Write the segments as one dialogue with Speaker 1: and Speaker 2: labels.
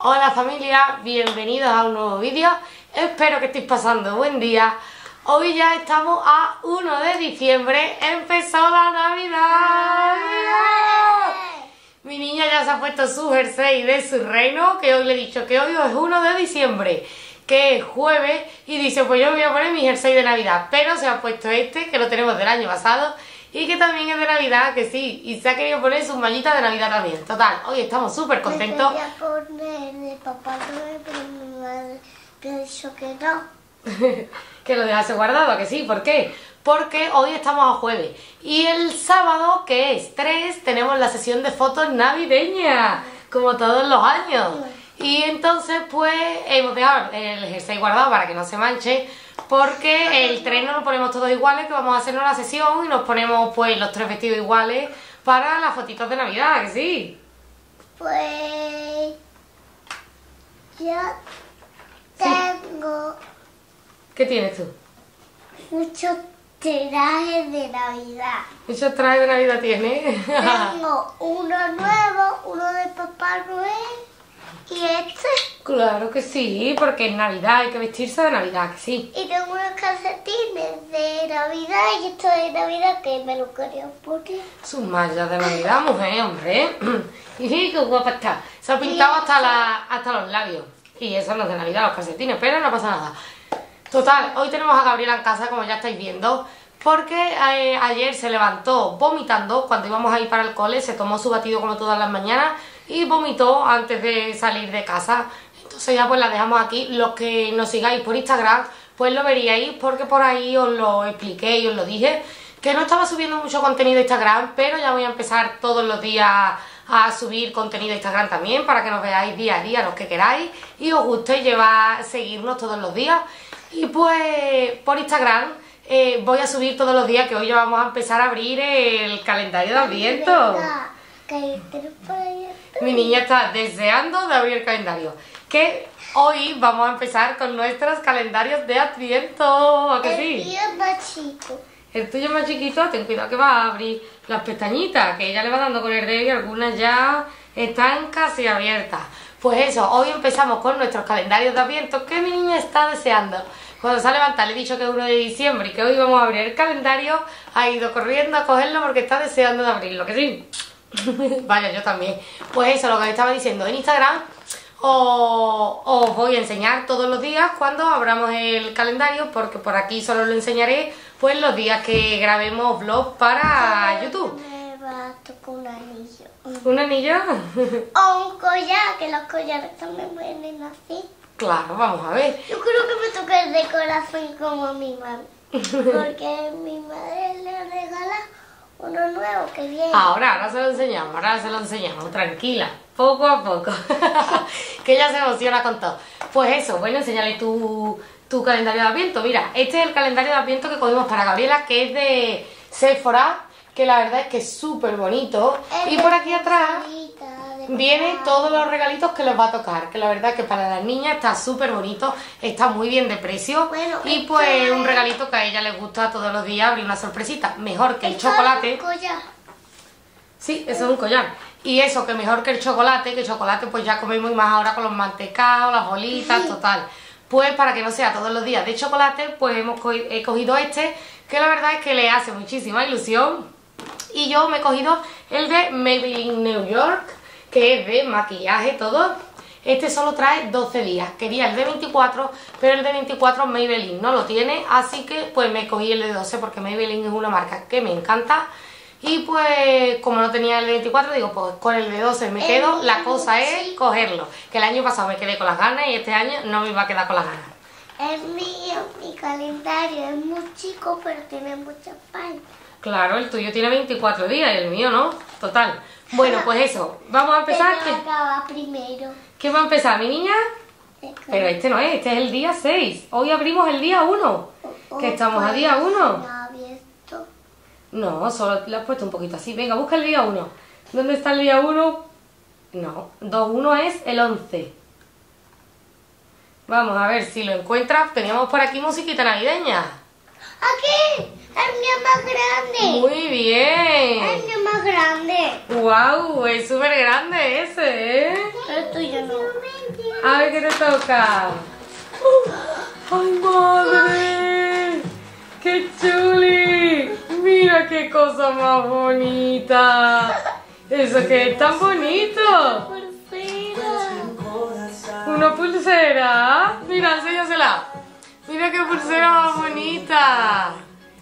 Speaker 1: Hola familia, bienvenidos a un nuevo vídeo. Espero que estéis pasando buen día. Hoy ya estamos a 1 de diciembre, empezó la Navidad. Mi niña ya se ha puesto su jersey de su reino, que hoy le he dicho que hoy es 1 de diciembre, que es jueves, y dice pues yo me voy a poner mi jersey de Navidad, pero se ha puesto este, que lo tenemos del año pasado, y que también es de Navidad, que sí, y se ha querido poner sus mallitas de Navidad también. Total, hoy estamos súper contentos.
Speaker 2: Me quería poner de Papá Noel, pero mi madre me ha dicho que no.
Speaker 1: Que lo dejase guardado, ¿a que sí? ¿Por qué? Porque hoy estamos a jueves y el sábado, que es 3, tenemos la sesión de fotos navideña, como todos los años. Y entonces pues hemos dejado el jersey guardado para que no se manche, porque el 3 no lo ponemos todos iguales, que vamos a hacernos la sesión y nos ponemos pues los 3 vestidos iguales para las fotitos de Navidad, ¿a que sí?
Speaker 2: Pues yo tengo
Speaker 1: ¿Qué tienes tú?
Speaker 2: muchos trajes de Navidad.
Speaker 1: ¿Muchos trajes de Navidad tienes?
Speaker 2: Tengo uno nuevo, uno de Papá Noel y este.
Speaker 1: Claro que sí, porque es Navidad, hay que vestirse de Navidad, que sí.
Speaker 2: Y tengo unos calcetines de Navidad y esto de Navidad que me lo quería poner.
Speaker 1: Sus mallas de Navidad, mujer, hombre. Y qué guapa está. Se ha pintado hasta los labios. Y eso no es de Navidad, los calcetines, pero no pasa nada. Total, hoy tenemos a Gabriela en casa, como ya estáis viendo, porque ayer se levantó vomitando cuando íbamos a ir para el cole, se tomó su batido como todas las mañanas y vomitó antes de salir de casa. Entonces ya pues la dejamos aquí. Los que nos sigáis por Instagram pues lo veríais, porque por ahí os lo expliqué y os lo dije, que no estaba subiendo mucho contenido a Instagram, pero ya voy a empezar todos los días a subir contenido a Instagram también, para que nos veáis día a día los que queráis y os guste seguirnos todos los días. Y pues por Instagram voy a subir todos los días, que hoy ya vamos a empezar a abrir el calendario de Adviento. Mi niña está deseando de abrir el calendario. Que hoy vamos a empezar con nuestros calendarios de Adviento, ¿a que sí?
Speaker 2: El mío es más chico.
Speaker 1: El tuyo es más chiquito, ten cuidado que va a abrir las pestañitas, que ella le va dando con el dedo y algunas ya están casi abiertas. Pues eso, hoy empezamos con nuestros calendarios de Adviento, que mi niña está deseando. Cuando se ha levantado le he dicho que es 1 de diciembre y que hoy vamos a abrir el calendario, ha ido corriendo a cogerlo porque está deseando de abrirlo, ¿que sí? Vaya, yo también. Pues eso, lo que estaba diciendo en Instagram, os voy a enseñar todos los días cuando abramos el calendario, porque por aquí solo lo enseñaré pues los días que grabemos vlogs para YouTube.
Speaker 2: Me va a tocar un anillo.
Speaker 1: ¿Un anillo?
Speaker 2: O un collar, que los collares también vienen así.
Speaker 1: Claro, vamos a ver.
Speaker 2: Yo creo que me toca el de corazón como a mi madre. Porque mi madre le regala uno nuevo que viene.
Speaker 1: Ahora se lo enseñamos, tranquila, poco a poco. Que ella se emociona con todo. Pues eso, bueno, enseñale tu calendario de Adviento. Mira, este es el calendario de Adviento que cogimos para Gabriela, que es de Sephora, que la verdad es que es súper bonito. Y por aquí atrás vienen todos los regalitos que les va a tocar, que la verdad es que para las niñas está súper bonito, está muy bien de precio.
Speaker 2: Bueno,
Speaker 1: y pues un regalito que a ella les gusta todos los días, abrir una sorpresita, mejor que el chocolate. Sí, eso es un collar. Y eso, que mejor que el chocolate pues ya comemos más ahora con los mantecados, las bolitas, total. Pues para que no sea todos los días de chocolate, pues he cogido este, que la verdad es que le hace muchísima ilusión. Y yo me he cogido el de Maybelline New York, que es de maquillaje todo. Este solo trae 12 días. Quería el de 24, pero el de 24 Maybelline no lo tiene, así que pues me cogí el de 12, porque Maybelline es una marca que me encanta. Y pues como no tenía el de 24, digo pues con el de 12 me quedo. La cosa es cogerlo, que el año pasado me quedé con las ganas y este año no me iba a quedar con las ganas.
Speaker 2: El mío, mi calendario es muy chico, pero tiene muchas páginas.
Speaker 1: Claro, el tuyo tiene 24 días y el mío no. Total. Bueno, pues eso, vamos a empezar.
Speaker 2: Pero acaba primero.
Speaker 1: ¿Qué va a empezar, mi niña? Pero este no es, este es el día 6. Hoy abrimos el día 1. Que estamos a día 1. No, solo le has puesto un poquito así. Venga, busca el día 1. ¿Dónde está el día 1? No, 2-1 es el 11. Vamos a ver si lo encuentras. Teníamos por aquí musiquita navideña.
Speaker 2: ¡Aquí! ¡El mío más grande!
Speaker 1: Muy bien.
Speaker 2: ¡El mío más grande!
Speaker 1: ¡Wow! Es súper grande ese, ¿eh?
Speaker 2: El tuyo no.
Speaker 1: A ver qué te toca. ¡Ay, madre! ¡Qué chuli! ¡Mira qué cosa más bonita! ¿Eso qué es tan bonito? ¿Una pulsera? Mira, enséñasela. Mira qué pulsera más bonita.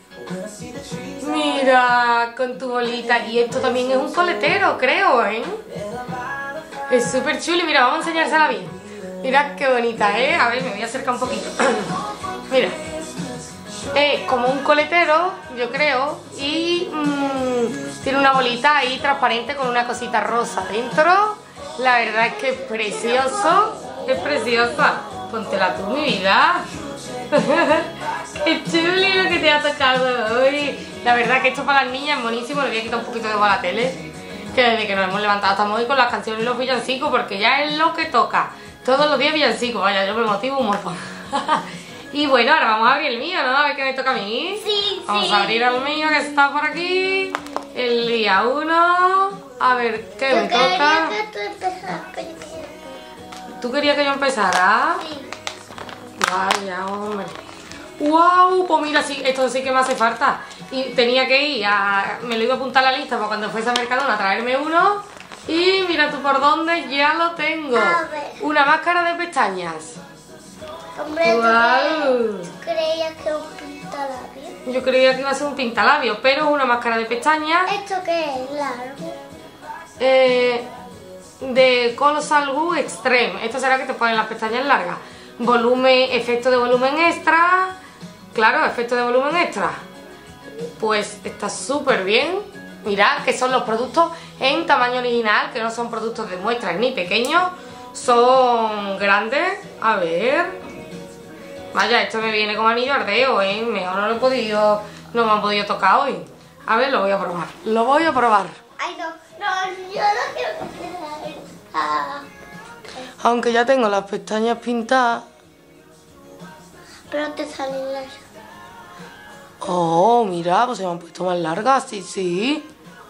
Speaker 1: Mira, con tu bolita. Y esto también es un coletero, creo, ¿eh? Es súper chulo. Mira, vamos a enseñársela bien. Mira qué bonita, ¿eh? A ver, me voy a acercar un poquito. Mira. Como un coletero, yo creo. Y tiene una bolita ahí transparente con una cosita rosa dentro. La verdad es que es precioso. Es preciosa. Póntela tú, mi vida. Qué chuli lo que te ha tocado hoy. La verdad que esto para las niñas es buenísimo. Le voy a quitar un poquito de voz a la tele. Que desde que nos hemos levantado estamos hoy con las canciones y los villancicos, porque ya es lo que toca. Todos los días villancicos. Vaya, yo me motivo un montón. Y bueno, ahora vamos a abrir el mío, ¿no? A ver qué me toca a mí.
Speaker 2: Sí,
Speaker 1: vamos a abrir el mío que está por aquí. El día 1. A ver, ¿qué me toca?
Speaker 2: Que tú empezaras primero.
Speaker 1: ¿Tú querías que yo empezara?
Speaker 2: Sí.
Speaker 1: Vaya, hombre. ¡Wow! Pues mira, sí, esto sí que me hace falta. Y tenía que ir a... Me lo iba a apuntar a la lista para cuando fuese a Mercadona a traerme uno. Y mira tú por dónde, ya lo tengo.
Speaker 2: A ver.
Speaker 1: Una máscara de pestañas.
Speaker 2: Hombre,
Speaker 1: ¡Wow!
Speaker 2: ¿tú creías que un pintalabio?
Speaker 1: Yo creía que iba a ser un pintalabios, pero es una máscara de pestañas
Speaker 2: ¿Esto qué es? Largo.
Speaker 1: De Colossal Goo Extreme. Esto será que te ponen las pestañas largas. Volumen, efecto de volumen extra. Claro, efecto de volumen extra. Pues está súper bien. Mirad que son los productos en tamaño original, que no son productos de muestras ni pequeños, son grandes. A ver. Vaya, esto me viene como anillo al dedo, ¿eh? Mejor no lo he podido, no me han podido tocar hoy. A ver, lo voy a probar. Lo voy a probar.
Speaker 2: Ay, no, yo no quiero que se
Speaker 1: Aunque ya tengo las pestañas pintadas.
Speaker 2: Pero te salen las...
Speaker 1: Oh, mira, pues se me han puesto más largas, sí, sí.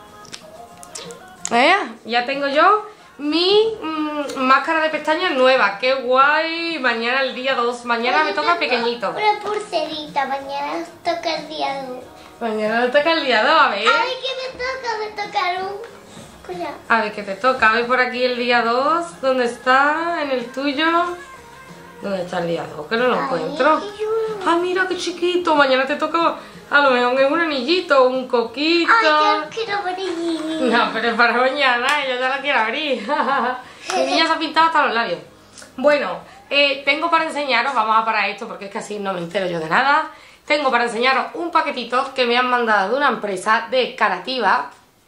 Speaker 1: Ya tengo yo mi máscara de pestañas nueva. ¡Qué guay! Mañana el día 2. Mañana me toca pequeñito.
Speaker 2: Una pulserita, mañana toca el día 2.
Speaker 1: Mañana me toca el día 2, a ver.
Speaker 2: A ver qué me toca, me toca un... Cuidado.
Speaker 1: A ver qué te toca. A ver por aquí el día 2. ¿Dónde está? En el tuyo. ¿Dónde está el día 2? Que no lo encuentro. Ah, mira qué chiquito. Mañana te toca, a lo mejor es un anillito, un coquito.
Speaker 2: Ay, yo quiero abrir.
Speaker 1: No, pero es para mañana. Yo ya lo quiero abrir. Mi niña se ha pintado hasta los labios. Bueno, tengo para enseñaros. Vamos a parar esto porque es que así no me entero yo de nada. Tengo para enseñaros un paquetito que me han mandado de una empresa de Carativa,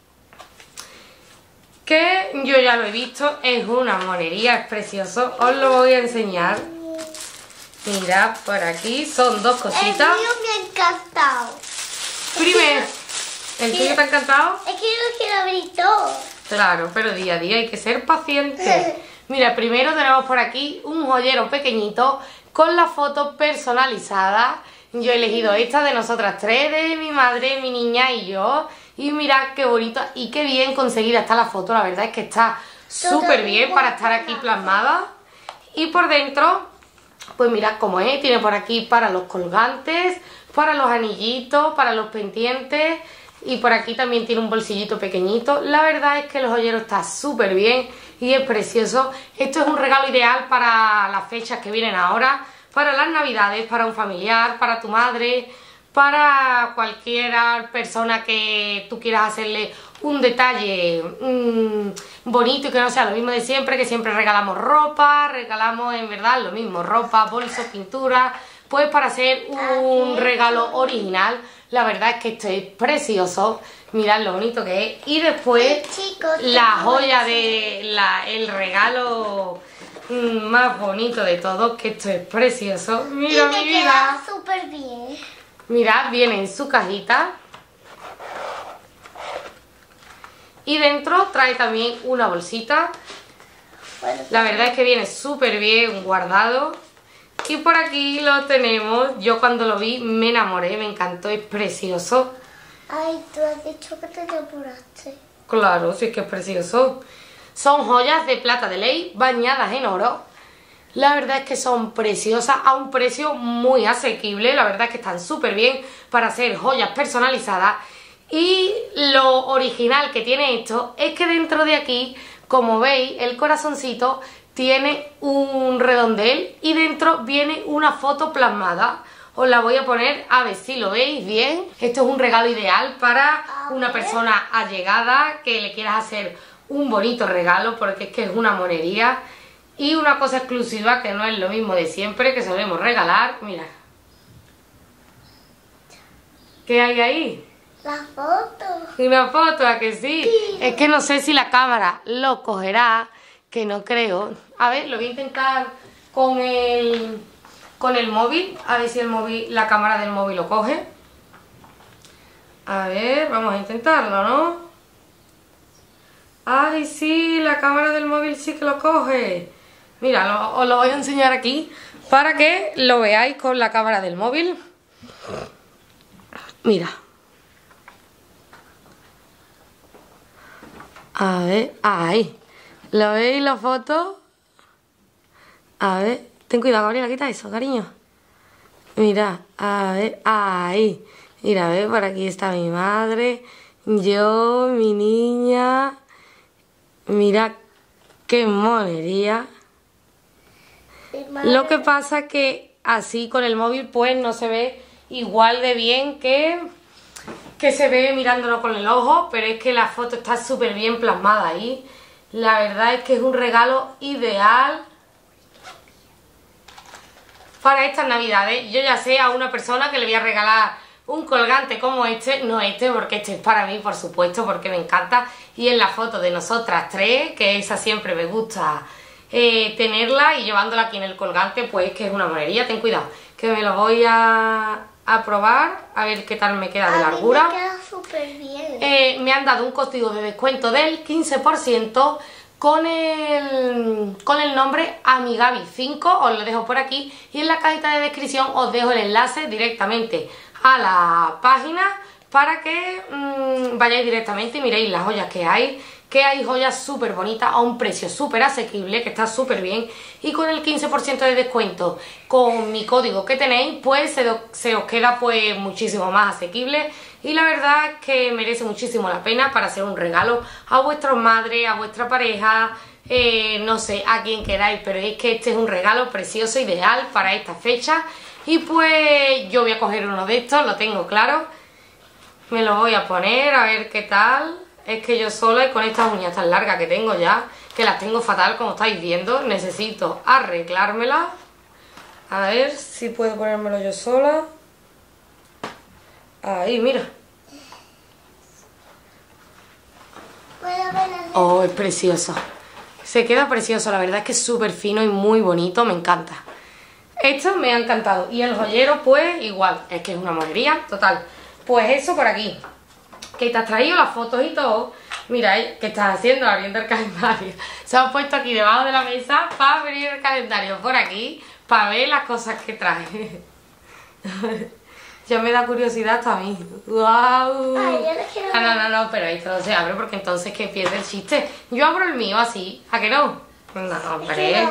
Speaker 1: que yo ya lo he visto, es una monería, es precioso. Os lo voy a enseñar. Mirad, por aquí son dos cositas.
Speaker 2: El mío me ha encantado.
Speaker 1: Primero, ¿el tuyo te ha encantado?
Speaker 2: Es que yo lo quiero abrir todo.
Speaker 1: Claro, pero día a día hay que ser paciente. Mira, primero tenemos por aquí un joyero pequeñito con la foto personalizada. Yo he elegido esta de nosotras tres, de mi madre, mi niña y yo. Y mirad qué bonita y qué bien conseguida está la foto. La verdad es que está súper bien para estar aquí plasmada. Y por dentro, pues mirad cómo es. Tiene por aquí para los colgantes, para los anillitos, para los pendientes. Y por aquí también tiene un bolsillito pequeñito. La verdad es que el joyero está súper bien y es precioso. Esto es un regalo ideal para las fechas que vienen ahora. Para las navidades, para un familiar, para tu madre, para cualquier persona que tú quieras hacerle un detalle bonito y que no sea lo mismo de siempre, que siempre regalamos ropa, regalamos en verdad lo mismo, ropa, bolsos, pintura, pues para hacer un regalo original. La verdad es que esto es precioso, mirad lo bonito que es. Y después la joya de el regalo más bonito de todo, que esto es precioso. Mira mi vida.
Speaker 2: Queda súper bien.
Speaker 1: Mirad, viene en su cajita. Y dentro trae también una bolsita. La verdad es que viene súper bien guardado. Y por aquí lo tenemos. Yo cuando lo vi me enamoré, me encantó, es precioso.
Speaker 2: Ay, tú has dicho que te enamoraste.
Speaker 1: Claro, sí que es precioso. Son joyas de plata de ley bañadas en oro. La verdad es que son preciosas a un precio muy asequible. La verdad es que están súper bien para hacer joyas personalizadas. Y lo original que tiene esto es que dentro de aquí, como veis, el corazoncito tiene un redondel y dentro viene una foto plasmada. Os la voy a poner a ver si lo veis bien. Esto es un regalo ideal para una persona allegada que le quieras hacer un bonito regalo, porque es que es una monería y una cosa exclusiva que no es lo mismo de siempre que solemos regalar. Mira, ¿qué hay ahí?
Speaker 2: La foto.
Speaker 1: Una foto, ¿a que sí? Es que no sé si la cámara lo cogerá, que no creo. A ver, lo voy a intentar con el móvil, a ver si el móvil, la cámara del móvil lo coge. A ver, vamos a intentarlo, ¿no? ¡Ay, sí! La cámara del móvil sí que lo coge. Mira, os lo voy a enseñar aquí para que lo veáis con la cámara del móvil. Mira. A ver, ahí. ¿Lo veis la foto? A ver, ten cuidado, Gabriela, quita eso, cariño. Mira, a ver, ahí. Mira, a ver, por aquí está mi madre, yo, mi niña. Mira qué monería. Lo que pasa es que así con el móvil pues no se ve igual de bien que se ve mirándolo con el ojo, pero es que la foto está súper bien plasmada ahí. La verdad es que es un regalo ideal para estas navidades. Yo ya sé a una persona que le voy a regalar un colgante como este, no este, porque este es para mí, por supuesto, porque me encanta. Y en la foto de nosotras tres, que esa siempre me gusta tenerla, y llevándola aquí en el colgante, pues que es una monería. Ten cuidado, que me lo voy a probar, a ver qué tal me queda de largura.
Speaker 2: Me queda súper bien.
Speaker 1: Me han dado un código de descuento del 15% con el nombre Amigabi5, os lo dejo por aquí, y en la cajita de descripción os dejo el enlace directamente a la página para que vayáis directamente y miréis las joyas que hay joyas súper bonitas a un precio súper asequible, que está súper bien, y con el 15% de descuento con mi código que tenéis, pues se os queda pues muchísimo más asequible, y la verdad es que merece muchísimo la pena para hacer un regalo a vuestras madres, a vuestra pareja, no sé, a quien queráis, pero es que este es un regalo precioso, ideal para esta fecha. Y pues yo voy a coger uno de estos, lo tengo claro, me lo voy a poner a ver qué tal. Es que yo sola y con estas uñas tan largas que tengo ya, que las tengo fatal como estáis viendo, necesito arreglármelas. A ver si puedo ponérmelo yo sola. Ahí, mira. Oh, es precioso. Se queda precioso, la verdad es que es súper fino y muy bonito, me encanta. Esto me ha encantado. Y el joyero, pues igual, es que es una monería total. Pues eso por aquí. Que te has traído las fotos y todo. Mira, ¿qué estás haciendo? Abriendo el calendario. Se han puesto aquí debajo de la mesa para abrir el calendario por aquí, para ver las cosas que trae. Ya me da curiosidad hasta a mí. ¡Guau! No, pero esto no se abre porque entonces que pierde el chiste. Yo abro el mío así, ¿a que no? No, hombre.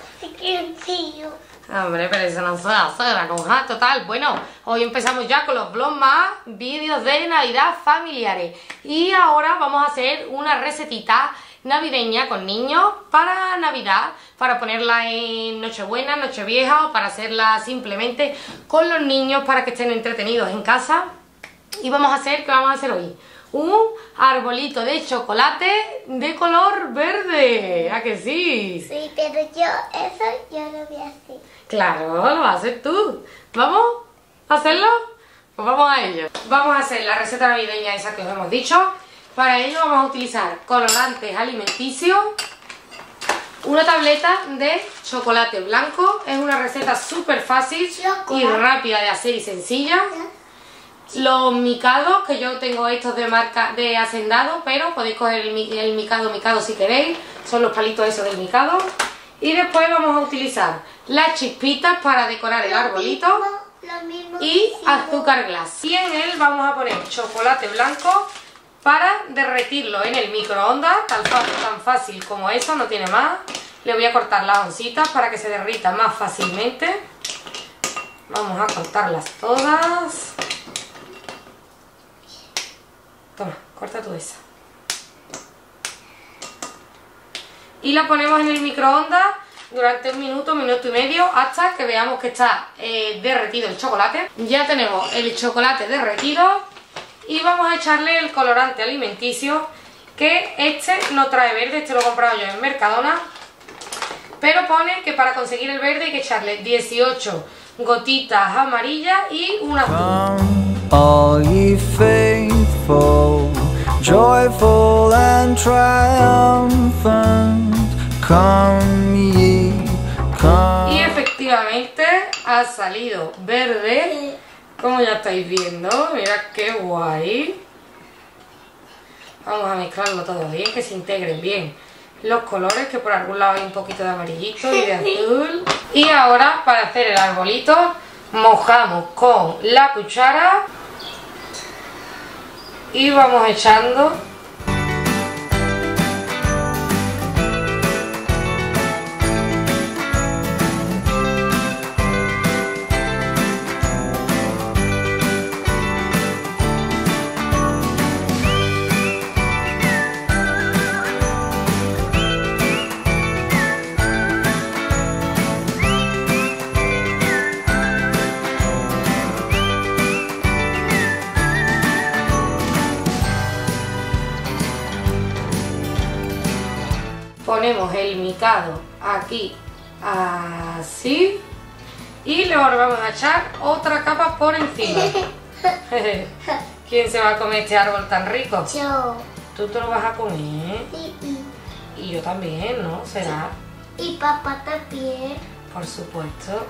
Speaker 1: Hombre, pero eso no se hace, la conja, total. Bueno, hoy empezamos ya con los vlogs más vídeos de Navidad familiares. Y ahora vamos a hacer una recetita navideña con niños para Navidad, para ponerla en Nochebuena, Nochevieja, o para hacerla simplemente con los niños para que estén entretenidos en casa. Y vamos a hacer, ¿qué vamos a hacer hoy? Un arbolito de chocolate de color verde, ¿a que sí?
Speaker 2: Sí, pero yo lo voy a hacer.
Speaker 1: Claro, lo vas a hacer tú. ¿Vamos a hacerlo? Pues vamos a ello. Vamos a hacer la receta navideña esa que os hemos dicho. Para ello vamos a utilizar colorantes alimenticios, una tableta de chocolate blanco. Es una receta súper fácil y rápida de hacer y sencilla. Los micados, que yo tengo estos de marca de Hacendado, pero podéis coger el micado si queréis. Son los palitos esos del micado. Y después vamos a utilizar las chispitas para decorar el arbolito y azúcar glass. Y en él vamos a poner chocolate blanco para derretirlo en el microondas, tan fácil como eso, no tiene más. Le voy a cortar las oncitas para que se derrita más fácilmente. Vamos a cortarlas todas. Toma, corta tú esa. Y la ponemos en el microondas durante 1 minuto, 1 minuto y medio, hasta que veamos que está derretido el chocolate. Ya tenemos el chocolate derretido y vamos a echarle el colorante alimenticio, que este no trae verde, este lo he comprado yo en Mercadona, pero pone que para conseguir el verde hay que echarle 18 gotitas amarillas y una azul.
Speaker 3: All ye faithful, joyful and triumphant, come ye, come.
Speaker 1: Y efectivamente ha salido verde, como ya estáis viendo. Mirad qué guay. Vamos a mezclarlo todo bien, que se integren bien los colores, que por algún lado hay un poquito de amarillito y de azul. Y ahora, para hacer el arbolito, mojamos con la cuchara y vamos echando. Ponemos el micado aquí, así, y le vamos a echar otra capa por encima. ¿Quién se va a comer este árbol tan rico?
Speaker 2: Yo.
Speaker 1: ¿Tú te lo vas a comer?
Speaker 2: Sí,
Speaker 1: Y yo también, ¿no? ¿Será?
Speaker 2: y papá también.
Speaker 1: Por supuesto.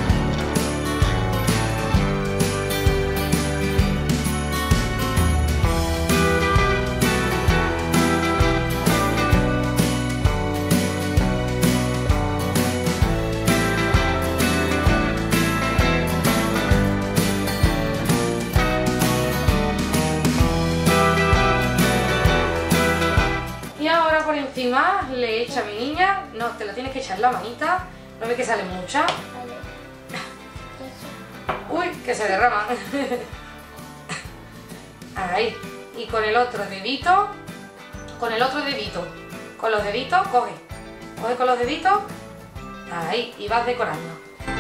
Speaker 1: Encima le echa a mi niña, no, te la tienes que echar en la manita, no ve que sale mucha.
Speaker 2: Vale.
Speaker 1: Uy, que se derrama. Ahí, y con el otro dedito, con los deditos, coge con los deditos, ahí, y vas decorando.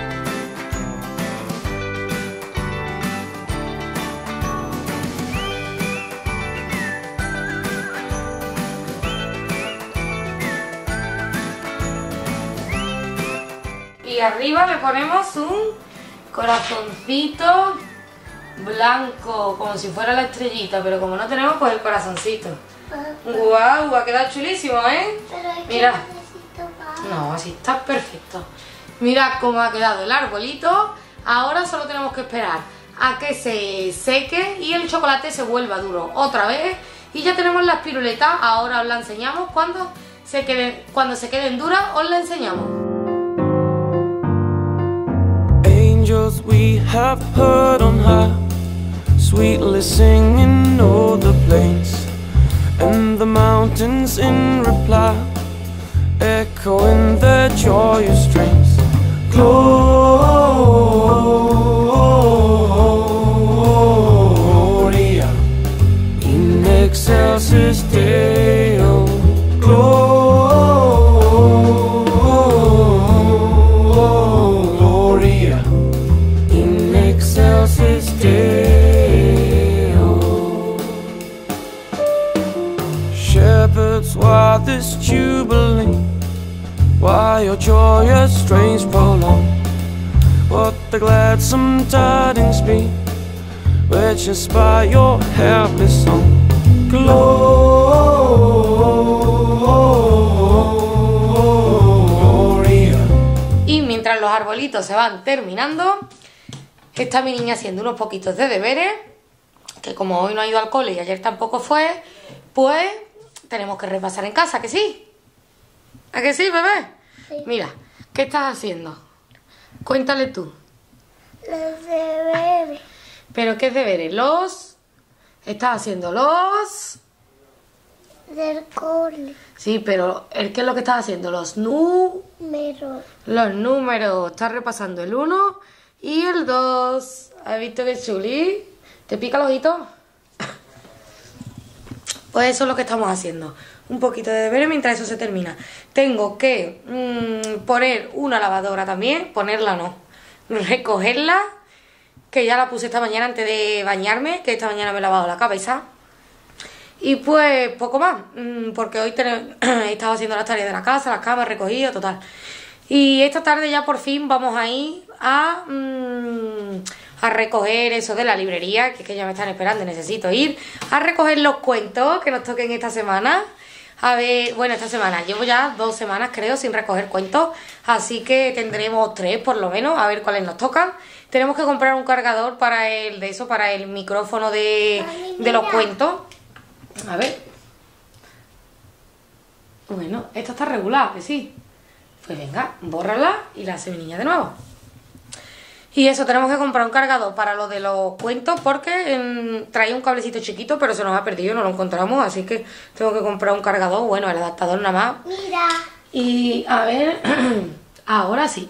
Speaker 1: Y arriba le ponemos un corazoncito blanco, como si fuera la estrellita, pero como no tenemos, pues el corazoncito. ¡Guau! Ha quedado chulísimo, ¿eh?
Speaker 2: Pero es que
Speaker 1: Mira.
Speaker 2: necesito más.
Speaker 1: No, así está perfecto. Mirad cómo ha quedado el arbolito. Ahora solo tenemos que esperar a que se seque y el chocolate se vuelva duro otra vez. Y ya tenemos las piruletas. Ahora os la enseñamos. Cuando se queden duras, os la enseñamos.
Speaker 3: Angels we have heard on high, sweetly singing o'er the plains, and the mountains in reply, echoing their joyous strains. Gloria in excelsis Deo. Gloria in excelsis Deo. Shepherds, why this jubilee? Why your joyous strains prolong? What the gladsome tidings be, which inspire your happy song? Gloria.
Speaker 1: Y mientras los arbolitos se van terminando, está mi niña haciendo unos poquitos de deberes, que como hoy no ha ido al cole y ayer tampoco fue, pues tenemos que repasar en casa, ¿que sí? ¿A que sí, bebé?
Speaker 2: Sí.
Speaker 1: Mira, ¿qué estás haciendo? Cuéntale tú.
Speaker 2: Los deberes.
Speaker 1: ¿Pero qué deberes? Estás haciendo los...
Speaker 2: del cole.
Speaker 1: Sí, pero ¿qué es lo que estás haciendo? Los números. Estás repasando el 1 y el 2. ¿Has visto qué chuli? ¿Te pica el ojito? Pues eso es lo que estamos haciendo. Un poquito de deberes mientras eso se termina. Tengo que poner una lavadora también. Ponerla no. Recogerla. Que ya la puse esta mañana antes de bañarme. Que esta mañana me he lavado la cabeza. Y pues poco más. Porque hoy he estado haciendo las tareas de la casa, las camas, recogido, total. Y esta tarde ya por fin vamos a ir a recoger eso de la librería, que es que ya me están esperando y necesito ir a recoger los cuentos que nos toquen esta semana. A ver, bueno, esta semana llevo ya 2 semanas creo sin recoger cuentos, así que tendremos 3 por lo menos, a ver cuáles nos tocan. Tenemos que comprar un cargador para el micrófono de los cuentos. A ver. Bueno, esta está regular, que sí. Pues venga, bórrala y la hace mi niña de nuevo. Y eso, tenemos que comprar un cargador para lo de los cuentos porque traía un cablecito chiquito, pero se nos ha perdido, no lo encontramos, así que tengo que comprar un cargador, bueno, el adaptador nada más.
Speaker 2: Mira.
Speaker 1: Y a ver, ahora sí.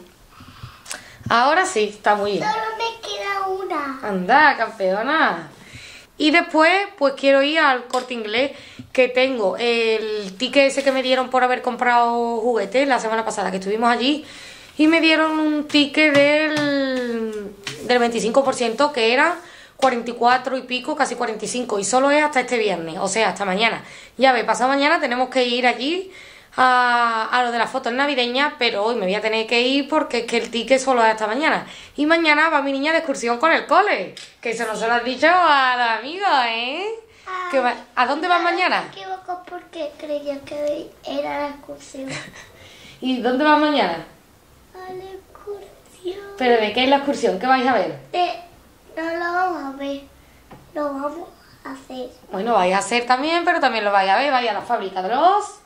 Speaker 1: Ahora sí, está muy bien.
Speaker 2: Solo me queda una.
Speaker 1: Anda, campeona. Y después, pues quiero ir al Corte Inglés, que tengo el ticket ese que me dieron por haber comprado juguetes la semana pasada que estuvimos allí. Y me dieron un ticket del 25%, que era 44 y pico, casi 45. Y solo es hasta este viernes, o sea, hasta mañana. Ya ves, pasado mañana tenemos que ir allí a lo de las fotos navideñas, pero hoy me voy a tener que ir porque es que el ticket solo es hasta mañana. Y mañana va mi niña de excursión con el cole, que eso no se lo has dicho a los amigos, ¿eh? ¿A dónde vas mañana?
Speaker 2: Me equivoco porque creía que era la excursión.
Speaker 1: ¿Y dónde vas mañana?
Speaker 2: A la excursión.
Speaker 1: ¿Pero de qué es la excursión? ¿Qué vais a ver?
Speaker 2: No lo vamos a ver, lo vamos a hacer.
Speaker 1: Bueno, vais a hacer también, pero también lo vais a ver. Vais a la fábrica de los...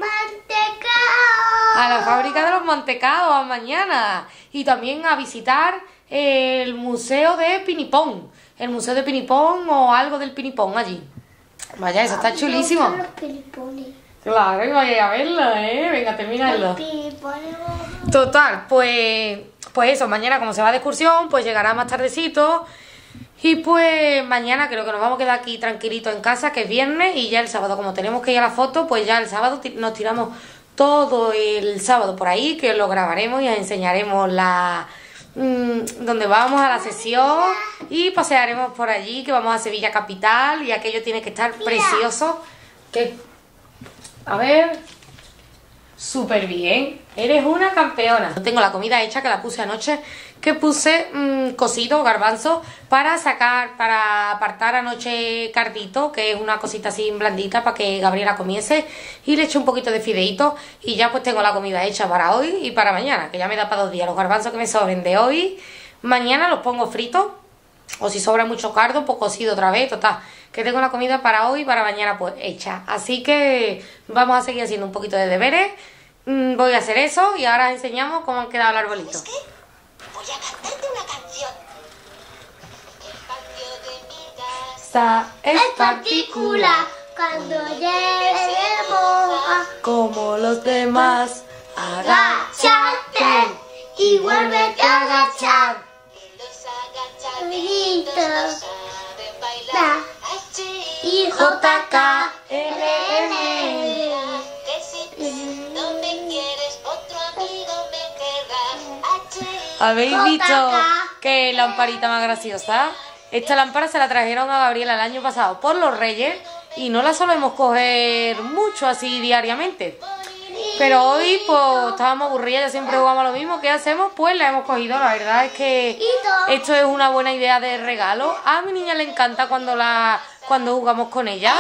Speaker 2: ¡Mantecaos!
Speaker 1: A la fábrica de los mantecaos mañana. Y también a visitar el museo de Pinipón. El museo de Pinipón o algo del Pinipón allí. Vaya, eso está chulísimo.
Speaker 2: Los pinipones.
Speaker 1: Claro, y vaya a verlo, venga, terminarlo.
Speaker 2: Los pinipones.
Speaker 1: Total, pues eso, mañana como se va de excursión, pues llegará más tardecito. Y pues mañana creo que nos vamos a quedar aquí tranquilitos en casa, que es viernes, y ya el sábado, como tenemos que ir a la foto, pues ya el sábado nos tiramos todo el sábado por ahí, que os lo grabaremos y os enseñaremos donde vamos a la sesión y pasearemos por allí, que vamos a Sevilla capital y aquello tiene que estar precioso. Que, a ver, súper bien, eres una campeona. Tengo la comida hecha, que la puse anoche, que puse cocido, garbanzo, para apartar anoche cardito, que es una cosita así blandita para que Gabriela comiese, y le eché un poquito de fideíto y ya pues tengo la comida hecha para hoy y para mañana, que ya me da para 2 días. Los garbanzos que me sobren de hoy, mañana los pongo fritos, o si sobra mucho cardo, pues cocido otra vez, total, que tengo la comida para hoy y para mañana pues hecha. Así que vamos a seguir haciendo un poquito de deberes. Voy a hacer eso y ahora enseñamos cómo han quedado el arbolito.
Speaker 4: ¿Es que? Voy a cantarte una canción. El patio de mi casa
Speaker 1: Es
Speaker 2: particular cuando llegue de moda.
Speaker 1: como los demás.
Speaker 2: Agáchate y vuélvete a agachar.
Speaker 4: y los agachaditos no saben bailar.
Speaker 2: Y
Speaker 1: JKLM.
Speaker 4: Que si no me quieres, otro amigo me querrá.
Speaker 1: ¿Habéis visto qué lamparita más graciosa? Esta lámpara se la trajeron a Gabriela el año pasado por los Reyes y no la solemos coger mucho así diariamente. Pero hoy pues estábamos aburridas, ya siempre jugamos a lo mismo. ¿Qué hacemos? Pues la hemos cogido. La verdad es que esto es una buena idea de regalo. A mi niña le encanta cuando jugamos con ella.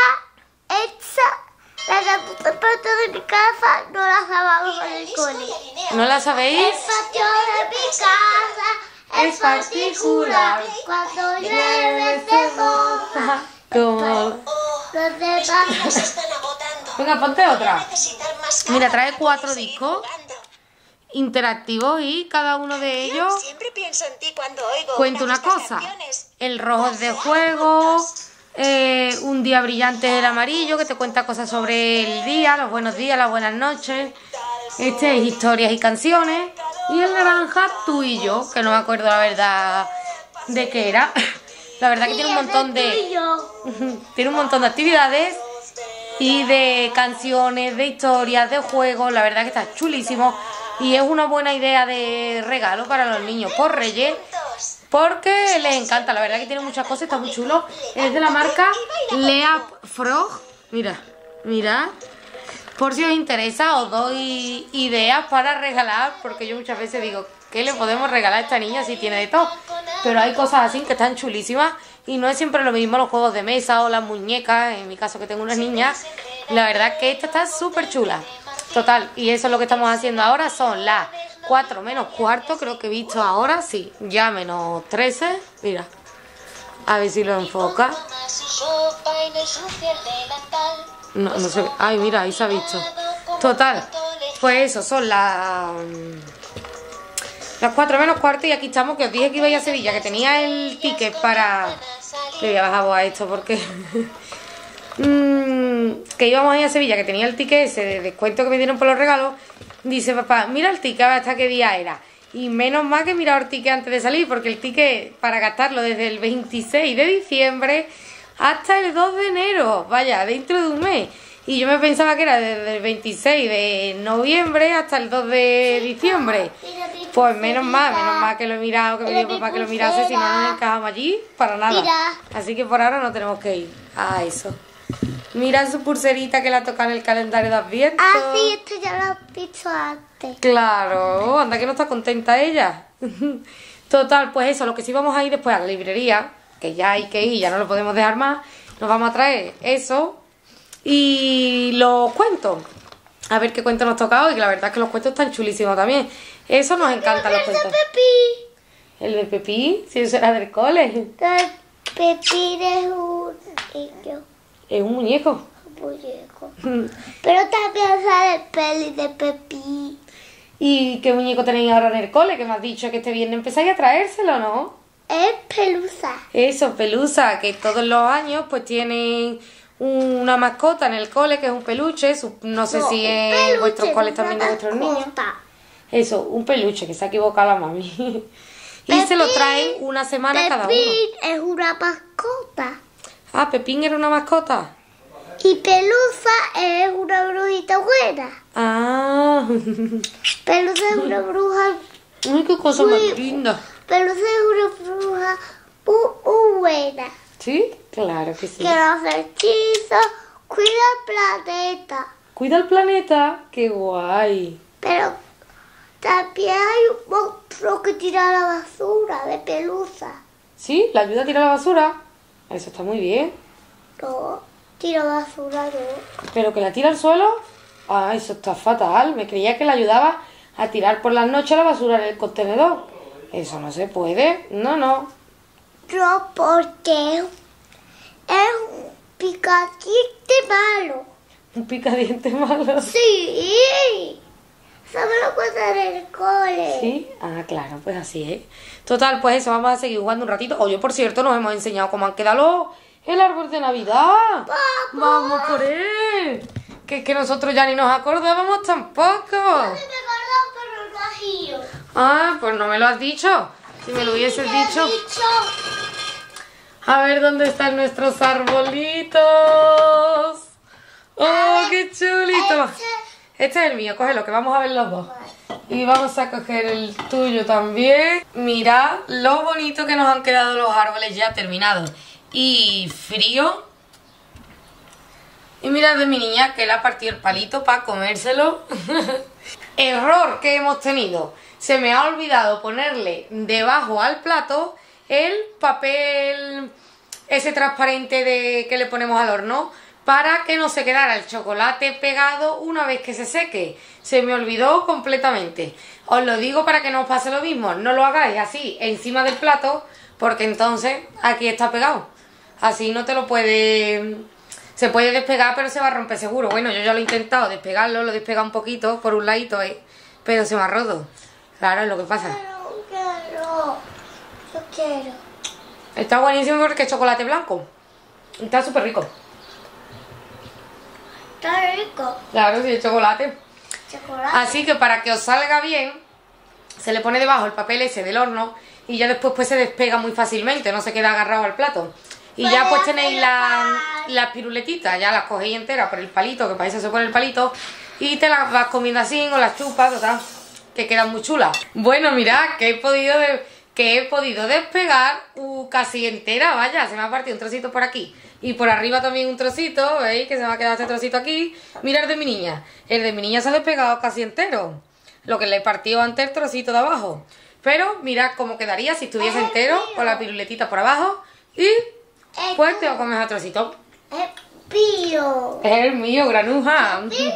Speaker 2: la parte de mi casa no la sabemos en el cole.
Speaker 1: ¿No la sabéis?
Speaker 2: El patio de mi casa es particular. Cuando llueve se moja.
Speaker 1: Como...
Speaker 2: Los demás
Speaker 4: Se están agotando.
Speaker 1: Venga, ponte otra.
Speaker 4: Necesitar más
Speaker 1: Mira,
Speaker 4: carne
Speaker 1: trae
Speaker 4: para
Speaker 1: 4
Speaker 4: seguir
Speaker 1: discos
Speaker 4: jugando.
Speaker 1: interactivos y cada uno de ellos
Speaker 4: Siempre pienso en ti cuando oigo
Speaker 1: cuenta una
Speaker 4: estas
Speaker 1: cosa.
Speaker 4: canciones.
Speaker 1: El rojo es de juego, Un día brillante el amarillo, que te cuenta cosas sobre el día, los buenos días, las buenas noches. Este es historias y canciones. Y el naranja, tú y yo, que no me acuerdo la verdad de qué era. La verdad que tiene un montón tiene un montón de actividades y de canciones, de historias, de juegos. La verdad que está chulísimo y es una buena idea de regalo para los niños por Reyes, porque les encanta. La verdad que tiene muchas cosas, está muy chulo. Es de la marca Lea Frog. Mira, mira. Por si os interesa, os doy ideas para regalar, porque yo muchas veces digo, ¿qué le podemos regalar a esta niña si tiene de todo? Pero hay cosas así que están chulísimas y no es siempre lo mismo los juegos de mesa o las muñecas, en mi caso que tengo una niña. La verdad que esta está súper chula. Total, y eso es lo que estamos haciendo ahora, son las 4 menos cuarto, creo que he visto ahora, sí, ya menos 13, mira, a ver si lo enfoca. No se ve, ay mira, ahí se ha visto. Total, pues eso, son las 4 menos cuarto y aquí estamos, que os dije que iba a ir a Sevilla, que tenía el ticket para... Le voy a bajar a esto porque... que íbamos a ir a Sevilla, que tenía el ticket ese de descuento que me dieron por los regalos. Dice papá, mira el ticket hasta qué día era. Y menos mal que he mirado el ticket antes de salir, porque el ticket para gastarlo desde el 26 de diciembre hasta el 2 de enero, vaya, dentro de un mes. Y yo me pensaba que era desde el 26 de noviembre hasta el 2 de diciembre. Pues menos mal que lo he mirado, que me dijo papá que lo mirase, si no nos encajamos allí para nada. Así que por ahora no tenemos que ir a eso. Mira su pulserita que la toca en el calendario de Adviento.
Speaker 2: Ah, sí, esto ya lo has visto antes.
Speaker 1: Claro, anda que no está contenta ella. Total, pues eso, lo que sí vamos a ir después a la librería, que ya hay que ir, ya no lo podemos dejar más. Nos vamos a traer eso y los cuentos. A ver qué cuento nos toca hoy, que la verdad es que los cuentos están chulísimos también. Eso nos encanta, los cuentos. ¿El de Pepí? Si eso era del cole.
Speaker 2: Pepí es un niño.
Speaker 1: Es un muñeco.
Speaker 2: Un muñeco. Pero también sale el peli de Pepí.
Speaker 1: ¿Y qué muñeco tenéis ahora en el cole? Que me has dicho que este viernes empezáis a traérselo, ¿no?
Speaker 2: Es Pelusa.
Speaker 1: Eso, Pelusa, que todos los años pues tienen una mascota en el cole, que es un peluche. No sé si en vuestros coles también de vuestros niños. Eso, un peluche, que se ha equivocado la mami. Y Pepín, se lo traen una semana cada uno.
Speaker 2: Pepín es una mascota.
Speaker 1: Ah, Pepín era una mascota.
Speaker 2: Y Pelusa es una brujita buena.
Speaker 1: Ah.
Speaker 2: Pelusa es una bruja.
Speaker 1: Uy, qué cosa más linda.
Speaker 2: Pelusa es una bruja muy buena.
Speaker 1: ¿Sí? Claro que sí.
Speaker 2: Que los hechizos cuida el planeta.
Speaker 1: ¿Cuida el planeta? ¡Qué guay!
Speaker 2: Pero también hay un monstruo que tira la basura de Pelusa.
Speaker 1: ¿Sí? ¿La ayuda a tirar la basura? Eso está muy bien.
Speaker 2: No, tira basura no.
Speaker 1: ¿Pero que la tira al suelo? Ah, eso está fatal. Me creía que la ayudaba a tirar por las noches la basura en el contenedor. Eso no se puede. No.
Speaker 2: No, porque es un picadiente malo.
Speaker 1: ¿Un picadiente malo?
Speaker 2: Sí. Eso me lo cuentan en el cole.
Speaker 1: ¿Sí? Ah, claro, pues así es. Total, pues eso, vamos a seguir jugando un ratito. Oye, por cierto, nos hemos enseñado cómo han quedado el árbol de Navidad.
Speaker 2: ¡Papá!
Speaker 1: ¡Vamos por él! Que es que nosotros ya ni nos acordábamos tampoco.
Speaker 2: No me acuerdo, pero no ha ido.
Speaker 1: Ah, pues no me lo has dicho. Si me lo hubieses dicho. A ver dónde están nuestros arbolitos. ¡Oh, qué chulito! Este es el mío, cógelo, que vamos a ver los dos. Y vamos a coger el tuyo también. Mirad lo bonito que nos han quedado los árboles ya terminados. Y frío. Y mirad de mi niña que le ha partido el palito para comérselo. Error que hemos tenido. Se me ha olvidado ponerle debajo al plato el papel ese transparente que le ponemos al horno, para que no se quedara el chocolate pegado una vez que se seque. Se me olvidó completamente. Os lo digo para que no os pase lo mismo. No lo hagáis así encima del plato, porque entonces aquí está pegado. Así no te lo puede... Se puede despegar, pero se va a romper seguro. Bueno, yo ya lo he intentado despegarlo, lo he despegado un poquito por un ladito, pero se me ha roto. Claro, es lo que pasa.
Speaker 2: Yo quiero.
Speaker 1: Está buenísimo porque es chocolate blanco. Está súper rico.
Speaker 2: Está rico.
Speaker 1: Claro, sí, el chocolate.
Speaker 2: Chocolate.
Speaker 1: Así que para que os salga bien, se le pone debajo el papel ese del horno y ya después pues se despega muy fácilmente, no se queda agarrado al plato. Y ya pues tenéis las piruletitas, ya las cogéis enteras por el palito, que para eso se pone el palito, y te las vas comiendo así o las chupas, total, que quedan muy chulas. Bueno, mirad, que he podido despegar casi entera, vaya, se me ha partido un trocito por aquí. Y por arriba también un trocito, ¿veis? Que se me ha quedado este trocito aquí. Mirad el de mi niña. El de mi niña se ha despegado casi entero. Lo que le partió antes el trocito de abajo. Pero mirad cómo quedaría si estuviese entero, con la piruletita por abajo. Y pues te voy a comer otro trocito.
Speaker 2: Es pío.
Speaker 1: Es el mío, granuja.
Speaker 2: Pío.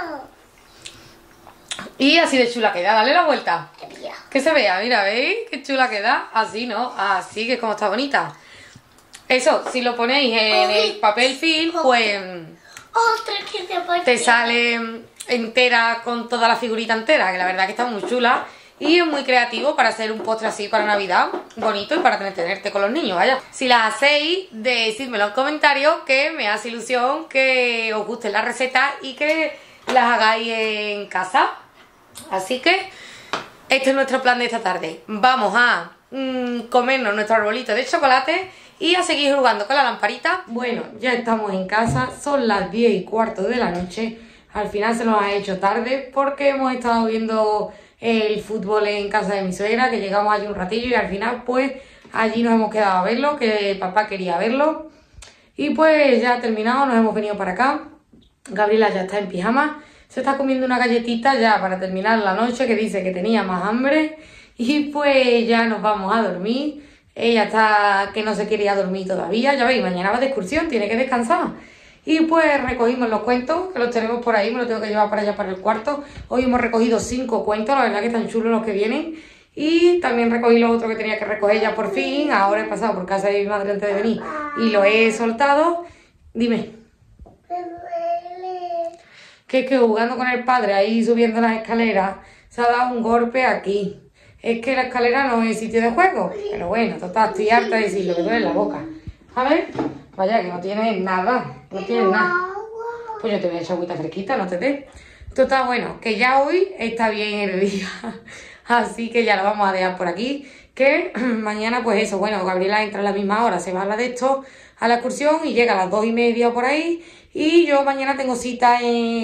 Speaker 1: Y así de chula queda, dale la vuelta.
Speaker 2: Es pío.
Speaker 1: Que se vea, mira, ¿veis? Qué chula queda. Así, ¿no? Así, que es como está bonita. Eso, si lo ponéis en el papel film, pues
Speaker 2: Otra que se partió.
Speaker 1: te sale entera con toda la figurita entera, que la verdad que está muy chula. Y es muy creativo para hacer un postre así para Navidad, bonito y para entretenerte con los niños, vaya. Si las hacéis, decídmelo en comentarios, que me hace ilusión que os gusten las recetas y que las hagáis en casa. Así que este es nuestro plan de esta tarde. Vamos a comernos nuestro arbolito de chocolate y a seguir jugando con la lamparita. Bueno, ya estamos en casa, son las 10:15 de la noche. Al final se nos ha hecho tarde porque hemos estado viendo el fútbol en casa de mi suegra, que llegamos allí un ratillo y al final pues allí nos hemos quedado a verlo, que papá quería verlo. Y pues ya terminado, nos hemos venido para acá. Gabriela ya está en pijama, se está comiendo una galletita ya para terminar la noche, que dice que tenía más hambre. Y pues ya nos vamos a dormir. Ella está que no se quería dormir todavía, ya veis, mañana va de excursión, tiene que descansar. Y pues recogimos los cuentos, que los tenemos por ahí, me los tengo que llevar para allá para el cuarto. Hoy hemos recogido 5 cuentos, la verdad que están chulos los que vienen. Y también recogí los otros que tenía que recoger ya por fin. Ahora he pasado por casa de mi madre antes de venir y los he soltado. Dime.
Speaker 2: Me duele.
Speaker 1: Que es que jugando con el padre ahí subiendo las escaleras se ha dado un golpe aquí. Es que la escalera no es sitio de juego. Pero bueno, total, estoy harta de decirlo, que duele la boca. A ver, vaya que no tiene nada, no tiene nada. Pues yo te voy a echar agüita fresquita, no te dé. Total, bueno, que ya hoy está bien el día. Así que ya lo vamos a dejar por aquí. Que mañana pues eso, bueno, Gabriela entra a la misma hora, se va a la de esto, a la excursión y llega a las 2:30 por ahí. Y yo mañana tengo cita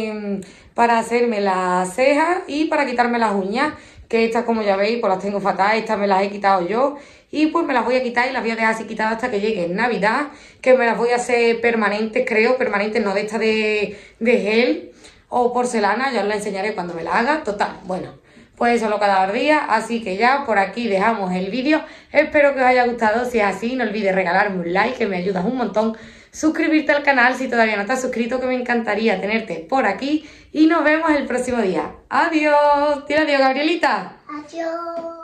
Speaker 1: para hacerme las cejas y para quitarme las uñas. Que estas, como ya veis, pues las tengo fatal, estas me las he quitado yo. Y pues me las voy a quitar y las voy a dejar así quitadas hasta que llegue Navidad. Que me las voy a hacer permanentes, creo, permanentes, no de estas de gel o porcelana, ya os la enseñaré cuando me la haga. Total, bueno, pues eso es lo que cada día. Así que ya por aquí dejamos el vídeo. Espero que os haya gustado, si es así, no olvides regalarme un like, que me ayudas un montón. Suscribirte al canal si todavía no estás suscrito, que me encantaría tenerte por aquí. Y nos vemos el próximo día. Adiós. Tira adiós, Gabrielita.
Speaker 2: Adiós.